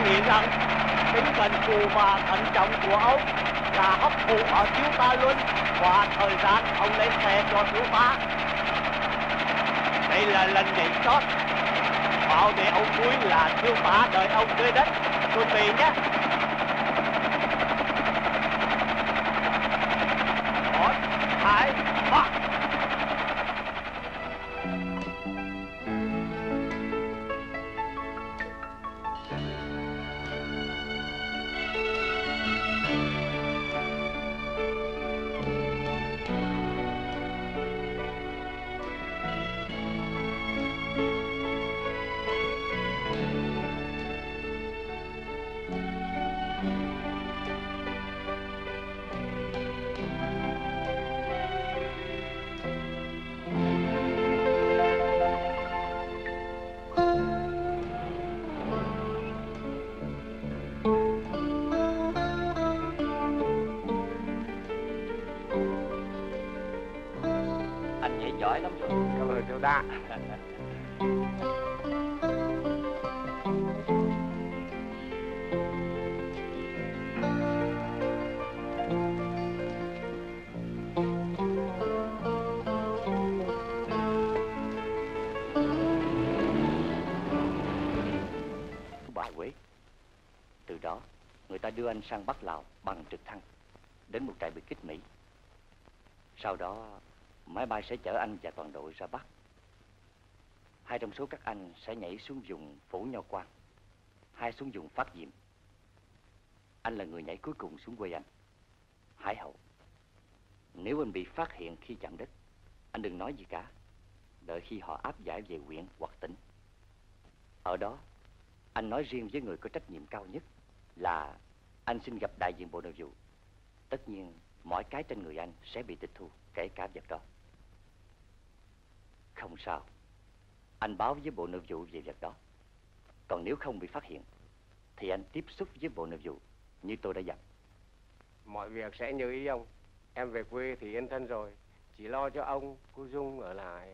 nghĩ rằng tính cần cù và thận trọng của ông là hấp thụ ở thiếu tá Luân và thời gian ông lên xe cho thiếu tá. Đây là lần nhảy chót. Bảo để ông vui là thiếu tá đợi ông dưới đất. Chuẩn bị nhé. 1, 2, 3. Giỏi lắm rồi. Cảm ơn thiếu tá. Bà Quế. Từ đó, người ta đưa anh sang Bắc Lào bằng trực thăng đến một trại biệt kích Mỹ. Sau đó, máy bay sẽ chở anh và toàn đội ra Bắc. 2 trong số các anh sẽ nhảy xuống vùng Phủ Nho Quan, 2 xuống vùng Phát Diệm. Anh là người nhảy cuối cùng xuống quê anh, Hải Hậu. Nếu anh bị phát hiện khi chạm đất, anh đừng nói gì cả. Đợi khi họ áp giải về huyện hoặc tỉnh. Ở đó, anh nói riêng với người có trách nhiệm cao nhất là anh xin gặp đại diện Bộ Nội vụ. Tất nhiên, mọi cái trên người anh sẽ bị tịch thu, kể cả vật đó. Không sao. Anh báo với Bộ Nội vụ về việc đó. Còn nếu không bị phát hiện thì anh tiếp xúc với Bộ Nội vụ như tôi đã dặn. Mọi việc sẽ như ý ông. Em về quê thì yên thân rồi. Chỉ lo cho ông, cô Dung ở lại.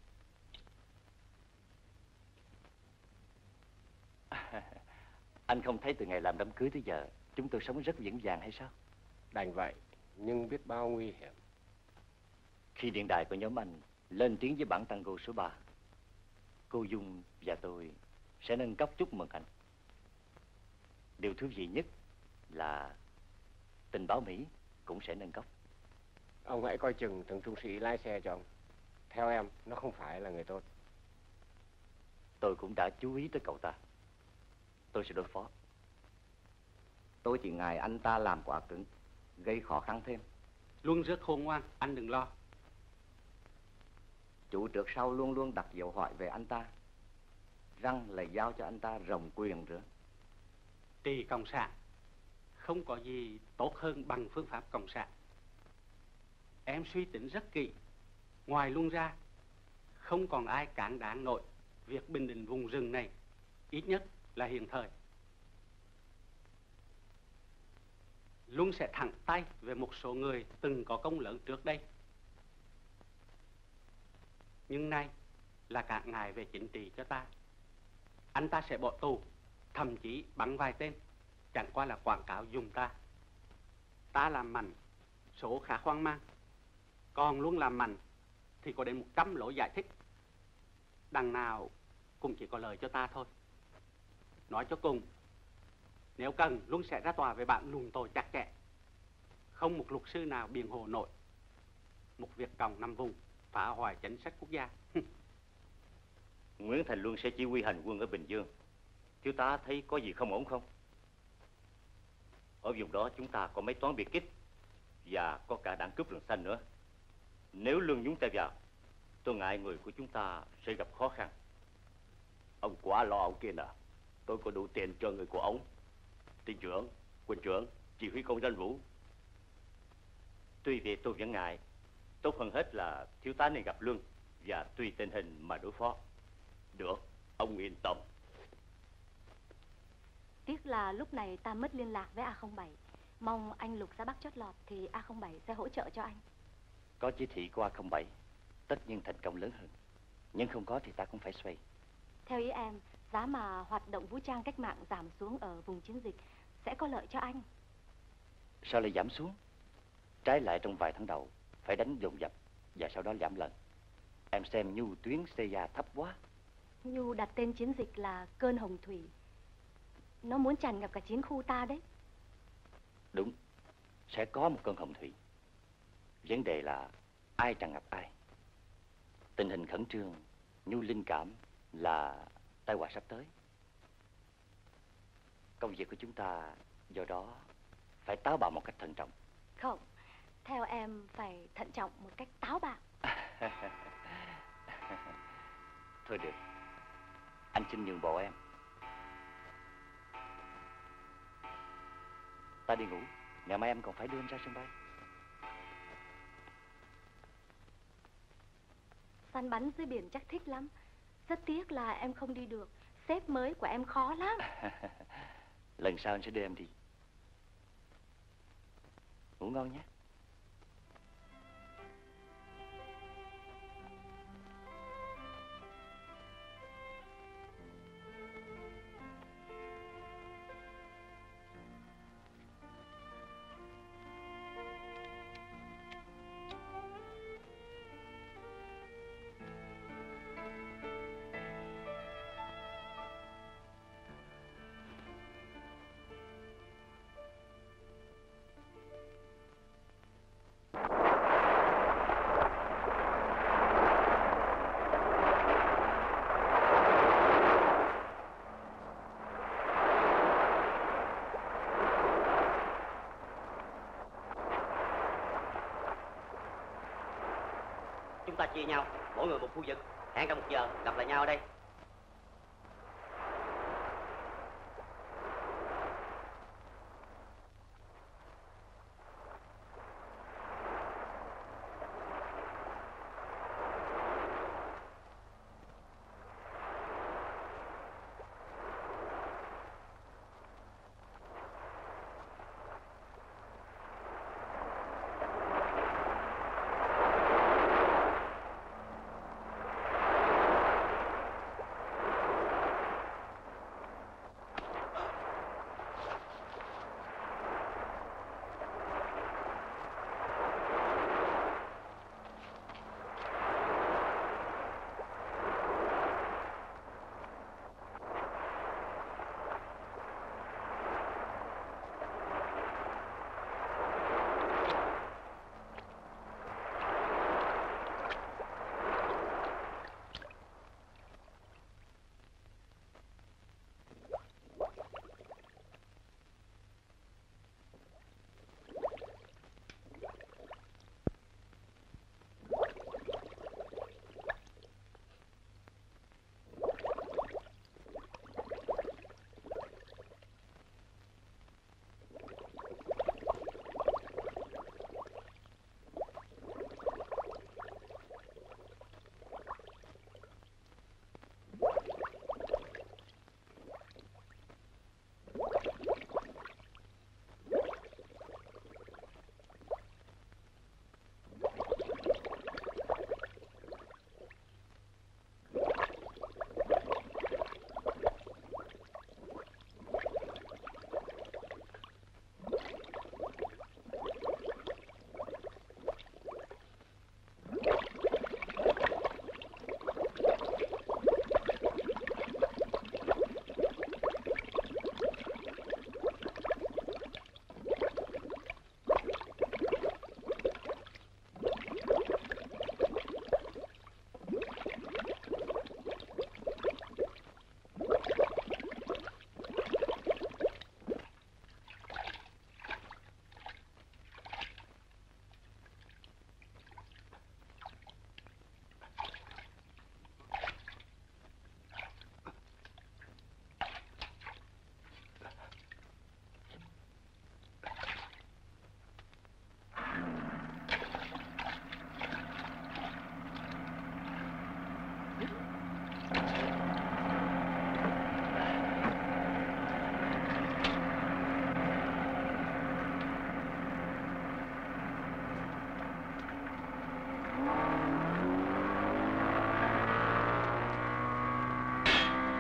Anh không thấy từ ngày làm đám cưới tới giờ chúng tôi sống rất vững vàng hay sao? Đành vậy, nhưng biết bao nguy hiểm. Khi điện đài của nhóm anh lên tiếng với bản tango số 3, cô Dung và tôi sẽ nâng cốc chúc mừng anh. Điều thú vị nhất là tình báo Mỹ cũng sẽ nâng cốc. Ông hãy coi chừng thằng trung sĩ lái xe cho ông. Theo em, nó không phải là người tốt. Tôi cũng đã chú ý tới cậu ta. Tôi sẽ đối phó. Tôi chỉ ngại anh ta làm quá cứng, gây khó khăn thêm. Luân rất khôn ngoan, anh đừng lo. Chủ trước sau luôn luôn đặt dấu hỏi về anh ta, rằng là giao cho anh ta rộng quyền nữa. Trị cộng sản không có gì tốt hơn bằng phương pháp cộng sản. Em suy tính rất kỹ. Ngoài Luân ra, không còn ai cản đáng nổi việc bình định vùng rừng này, ít nhất là hiện thời. Luân sẽ thẳng tay về một số người từng có công lớn trước đây, nhưng nay là cản ngại về chính trị cho ta. Anh ta sẽ bỏ tù, thậm chí bắn vài tên, chẳng qua là quảng cáo dùng ta. Ta làm mạnh, số khá hoang mang. Còn Luân làm mạnh thì có đến 100 lỗi giải thích. Đằng nào cũng chỉ có lời cho ta thôi. Nói cho cùng, nếu cần, Luân sẽ ra tòa về bạn luận tội chặt chẽ. Không một luật sư nào biện hộ nổi một việc còng nằm vùng phá hoại chính sách quốc gia. Nguyễn Thành Luân sẽ chỉ huy hành quân ở Bình Dương. Thiếu tá thấy có gì không ổn không? Ở vùng đó chúng ta có mấy toán biệt kích và có cả đảng cướp rừng xanh nữa. Nếu Luân nhúng tay vào, tôi ngại người của chúng ta sẽ gặp khó khăn. Ông quá lo ông kia nè. Tôi có đủ tiền cho người của ông. Tỉnh trưởng, quân trưởng, chỉ huy công dân Vũ. Tuy vậy tôi vẫn ngại. Tốt hơn hết là thiếu tá nên gặp Luân và tùy tình hình mà đối phó. Được, ông yên tâm. Tiếc là lúc này ta mất liên lạc với A07. Mong anh lục ra Bắc chót lọt thì A07 sẽ hỗ trợ cho anh. Có chỉ thị của A07, tất nhiên thành công lớn hơn. Nhưng không có thì ta cũng phải xoay. Theo ý em, giá mà hoạt động vũ trang cách mạng giảm xuống ở vùng chiến dịch sẽ có lợi cho anh. Sao lại giảm xuống? Trái lại trong vài tháng đầu phải đánh dồn dập và sau đó giảm lần. Em xem nhu tuyến xây ra thấp quá. Nhu đặt tên chiến dịch là Cơn Hồng Thủy. Nó muốn tràn ngập cả chiến khu ta đấy. Đúng, sẽ có một cơn hồng thủy. Vấn đề là ai tràn ngập ai. Tình hình khẩn trương, nhu linh cảm là tai họa sắp tới. Công việc của chúng ta do đó phải táo bạo một cách thận trọng. Không, theo em phải thận trọng một cách táo bạo. Thôi được, anh xin nhường bộ em. Ta đi ngủ, ngày mai em còn phải đưa anh ra sân bay. Săn bắn dưới biển chắc thích lắm. Rất tiếc là em không đi được. Sếp mới của em khó lắm. Lần sau anh sẽ đưa em đi. Ngủ ngon nhé. Chúng ta chia nhau, mỗi người một khu vực. Hẹn trong 1 giờ gặp lại nhau ở đây.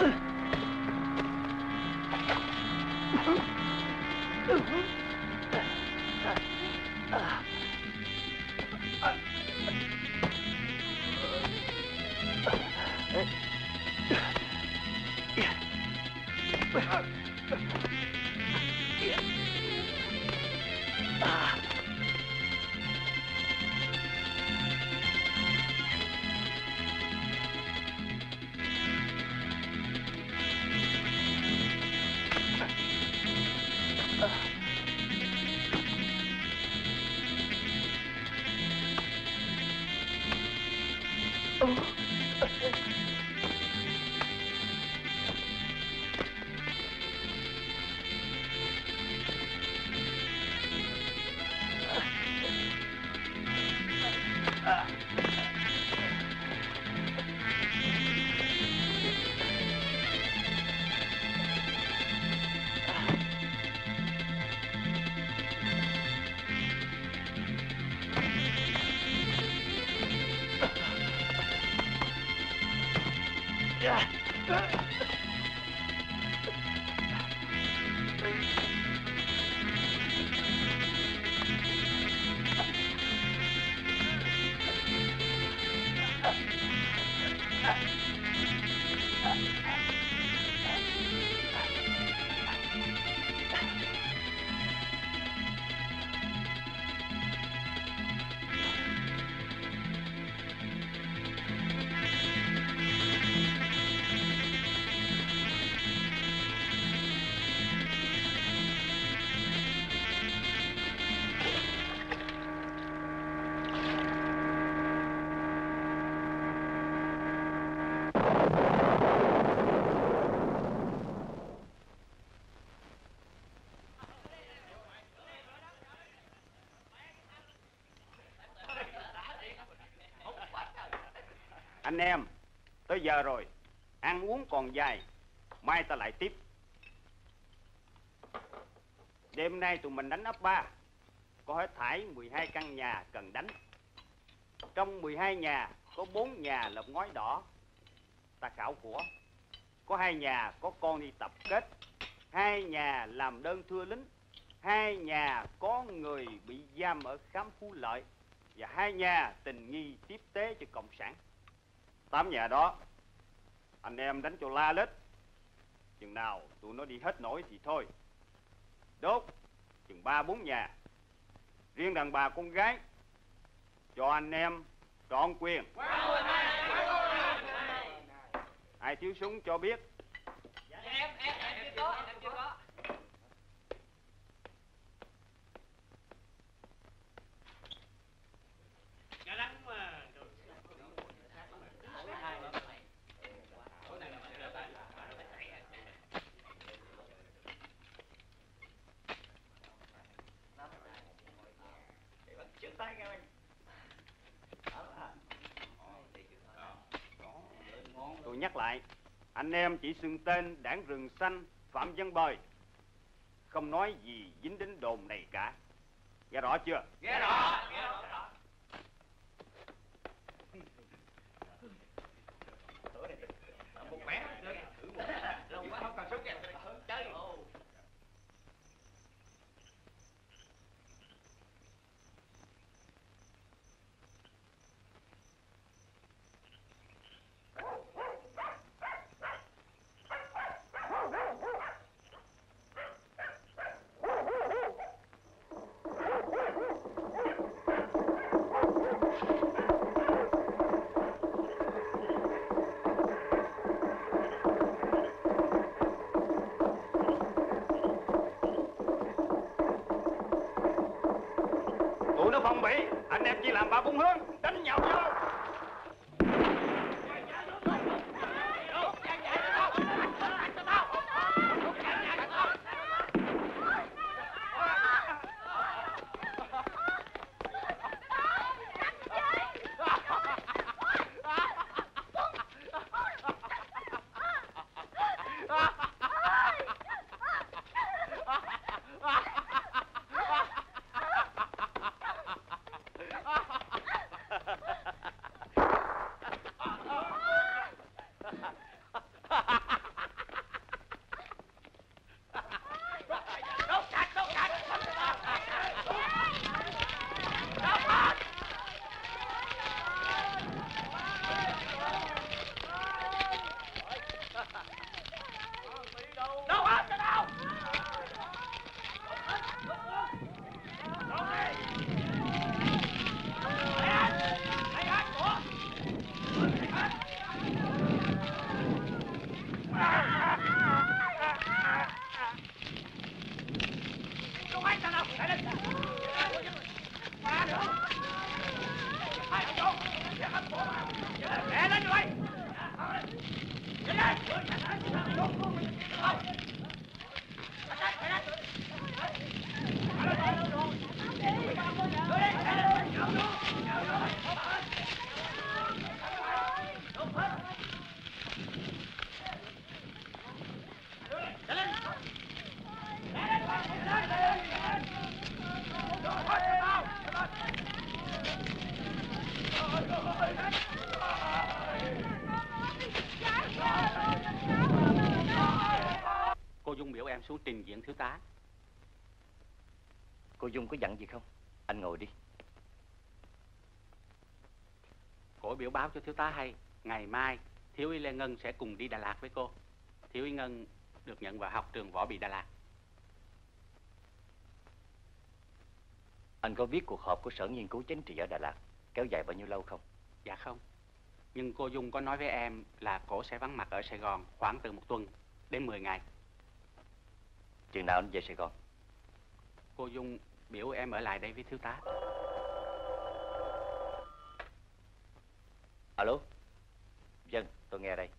Anh em, tới giờ rồi, ăn uống còn dài, mai ta lại tiếp. Đêm nay tụi mình đánh ấp 3, có hết thảy 12 căn nhà cần đánh. Trong 12 nhà có 4 nhà lợp ngói đỏ, ta khảo của. Có 2 nhà có con đi tập kết, 2 nhà làm đơn thưa lính, 2 nhà có người bị giam ở khám Phú Lợi, và 2 nhà tình nghi tiếp tế cho Cộng sản. 8 nhà đó anh em đánh cho la lết, chừng nào tụi nó đi hết nổi thì thôi. Đốt chừng 3-4 nhà. Riêng đàn bà con gái cho anh em trọn quyền. Ai thiếu súng cho biết. Em chưa có. Tôi nhắc lại, anh em chỉ xưng tên Đảng Rừng Xanh Phạm Văn Bời, không nói gì dính đến đồn này cả. Nghe rõ chưa? Nghe rõ. Một mẻ lâu quá không cần súng kìa. Chơi. Tụi nó phòng bị, anh em chỉ làm 3-4 hướng, đánh nhau vô. Cô Dung biểu em xuống trình diện thiếu tá. Cô Dung có dặn gì không? Anh ngồi đi. Cô biểu báo cho thiếu tá hay ngày mai thiếu úy Lê Ngân sẽ cùng đi Đà Lạt với cô. Thiếu úy Ngân được nhận vào học trường võ bị Đà Lạt. Anh có biết cuộc họp của Sở Nghiên cứu Chính trị ở Đà Lạt kéo dài bao nhiêu lâu không? Dạ không. Nhưng cô Dung có nói với em là cổ sẽ vắng mặt ở Sài Gòn khoảng từ 1 tuần đến 10 ngày. Chừng nào anh về Sài Gòn? Cô Dung biểu em ở lại đây với thiếu tá. Alo. Vâng, tôi nghe đây.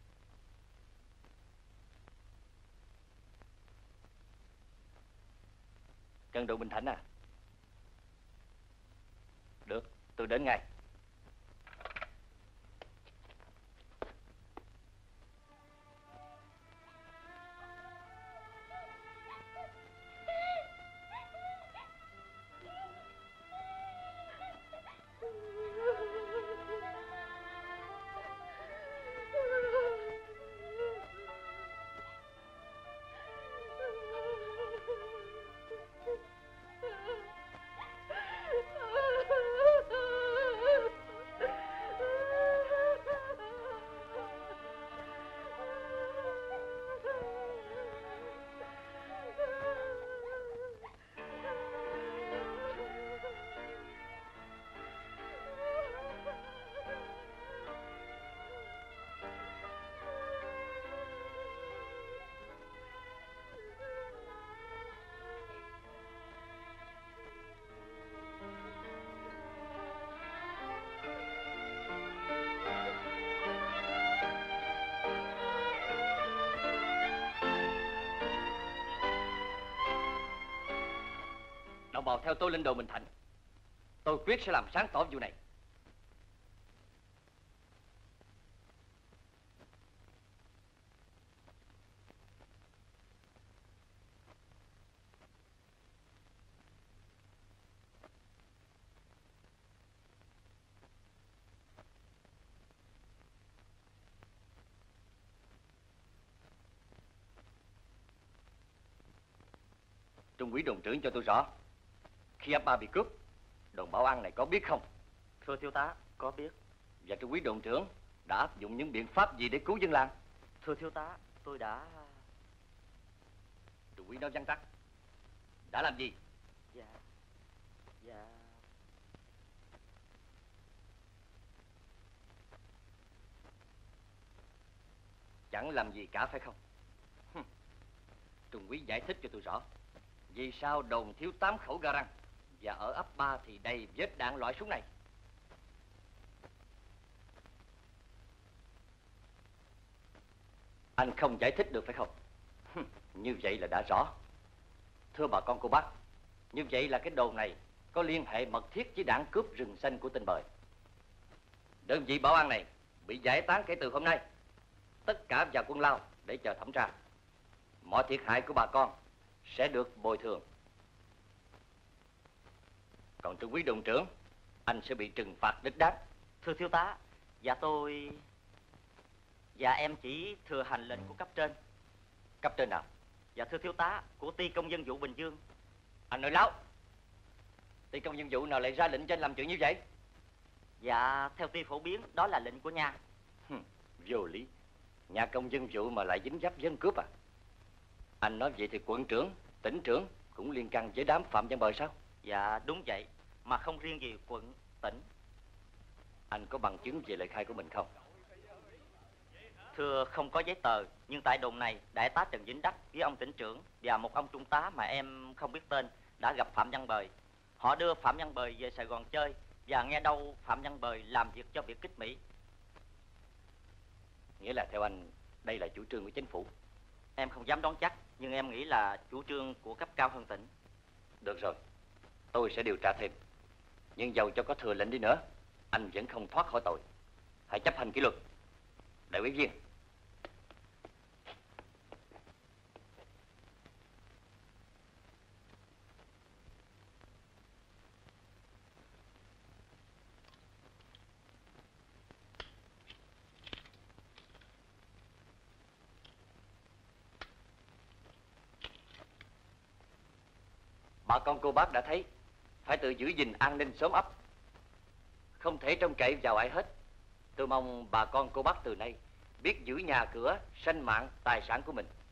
Cần độ Bình Thạnh à? Được, tôi đến ngay. Đồng bào theo tôi lên đồn Bình Thạnh. Tôi quyết sẽ làm sáng tỏ vụ này. Trung úy đồn trưởng cho tôi rõ, khi ấp ba bị cướp, đồn bảo an này có biết không? Thưa thiếu tá, có biết. Và trung úy đồn trưởng đã áp dụng những biện pháp gì để cứu dân làng? Thưa thiếu tá, tôi đã... Trung úy nói vắn tắt. Đã làm gì? Dạ... Chẳng làm gì cả phải không? Trung úy giải thích cho tôi rõ, vì sao đồn thiếu 8 khẩu ga răng và ở ấp 3 thì đầy vết đạn loại súng này? Anh không giải thích được phải không? Như vậy là đã rõ. Thưa bà con cô bác, như vậy là cái đồn này có liên hệ mật thiết với đảng cướp rừng xanh của Tên Bời. Đơn vị bảo an này bị giải tán kể từ hôm nay. Tất cả vào Quân Lao để chờ thẩm tra. Mọi thiệt hại của bà con sẽ được bồi thường. Còn trung úy đồn trưởng, anh sẽ bị trừng phạt đích đáng. Thưa thiếu tá, Dạ em chỉ thừa hành lệnh của cấp trên. Cấp trên nào? Dạ thưa thiếu tá, của ty công dân vụ Bình Dương. Anh nói láo. Ty công dân vụ nào lại ra lệnh cho anh làm chuyện như vậy? Dạ theo ty phổ biến, đó là lệnh của nha. Vô lý. Nhà công dân vụ mà lại dính dấp dân cướp à? Anh nói vậy thì quận trưởng, tỉnh trưởng cũng liên can với đám Phạm Văn Bời sao? Dạ đúng vậy, mà không riêng gì quận, tỉnh. Anh có bằng chứng về lời khai của mình không? Thưa không có giấy tờ, nhưng tại đồn này đại tá Trần Vĩnh Đắc với ông tỉnh trưởng và một ông trung tá mà em không biết tên đã gặp Phạm Văn Bời. Họ đưa Phạm Văn Bời về Sài Gòn chơi và nghe đâu Phạm Văn Bời làm việc cho biệt kích Mỹ. Nghĩa là theo anh, đây là chủ trương của chính phủ. Em không dám đoán chắc, nhưng em nghĩ là chủ trương của cấp cao hơn tỉnh. Được rồi, tôi sẽ điều tra thêm. Nhưng dầu cho có thừa lệnh đi nữa, anh vẫn không thoát khỏi tội. Hãy chấp hành kỷ luật. Đại úy Viên. Bà con cô bác đã thấy, phải tự giữ gìn an ninh xóm ấp, không thể trông cậy vào ai hết. Tôi mong bà con cô bác từ nay biết giữ nhà cửa, sinh mạng, tài sản của mình.